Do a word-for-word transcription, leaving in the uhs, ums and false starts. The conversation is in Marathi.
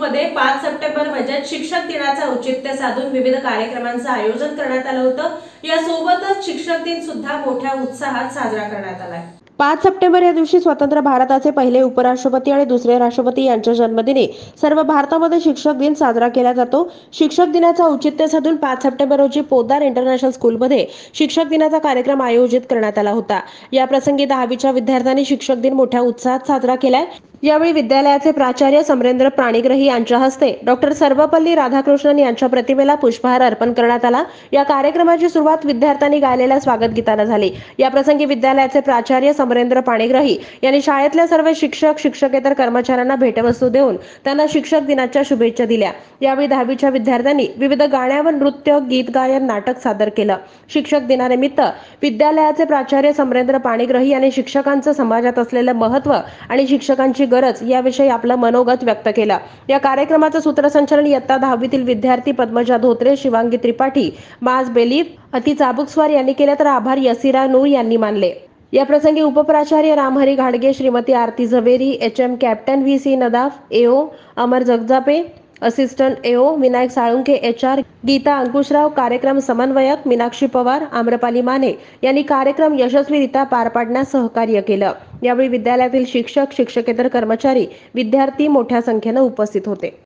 स्कूलमध्ये पाच सप्टेंबर म्हणजे शिक्षक दिनाचं औचित्य साधून विविध कार्यक्रमांचं आयोजन करण्यात आलं होतं। यासोबतच शिक्षक दिन सुद्धा मोठ्या उत्साहात साजरा करण्यात आला। पाच सप्टेंबर या दिवशी स्वतंत्र भारताचे पहिले उपराष्ट्रपती आणि दुसरे राष्ट्रपती यांच्या जन्मदिनी सर्व भारतामध्ये शिक्षक दिन साजरा केला जातो। शिक्षक दिनाचं औचित्य साधून पाच सप्टेंबर रोजी पोद्दार इंटरनॅशनल स्कूलमध्ये शिक्षक दिनाचा कार्यक्रम आयोजित करण्यात आला होता। या प्रसंगी दहावीच्या विद्यार्थ्यांनी शिक्षक दिन मोठ्या उत्साहात साजरा केलाय। यावेळी विद्यालयाचे प्राचार्य समरेंद्र प्राणिग्रही यांच्या हस्ते डॉक्टर सर्वपल्ली राधाकृष्णन यांच्या प्रतिमेला पुष्पहार अर्पण करण्यात आला। या कार्यक्रमाची सुरुवात विद्यार्थ्यांनी गायलेल्या स्वागत गीतानं झाली। या प्रसंगी विद्यालयाचे प्राचार्य समरेंद्र प्राणिग्रही यांनी शाळेतल्या सर्व शिक्षक शिक्षकेतर कर्मचाऱ्यांना भेटवस्तू देऊन त्यांना शिक्षक दिनाच्या शुभेच्छा दिल्या। यावेळी दहावीच्या विद्यार्थ्यांनी विविध गाण्यावर नृत्य, गीत गायन, नाटक सादर केलं। शिक्षक दिनानिमित्त विद्यालयाचे प्राचार्य समरेंद्र प्राणिग्रही यांनी शिक्षकांचं समाजात असलेलं महत्त्व आणि शिक्षकांची गरज याविषयी आपलं मनोगत व्यक्त केलं। या कार्यक्रमाचं सूत्रसंचालन इयत्ता दहावीतील विद्यार्थी पद्मजा धोत्रे, शिवांगी त्रिपाठी, माज बेलीफ, अति चाबुकस्वार यांनी केले, तर आभार यसिरा नूर यांनी मानले। या प्रसंगी उपप्राचार्य रामहरी घाडगे, Shrimati Aarti Jhaveri, H M captain V C Nadaf, AO Amar Jagjape, assistant AO Vinayak Salunkhe, H R Geeta Ankushrao, कार्यक्रम समन्वयक मीनाक्षी पवार, आम्रपाली माने यांनी कार्यक्रम यशस्वीरित्या पार पाडण्यास सहकार्य केलं। यावेळी विद्यालयातील शिक्षक शिक्षकेतर कर्मचारी, विद्यार्थी मोठ्या संख्येने उपस्थित होते।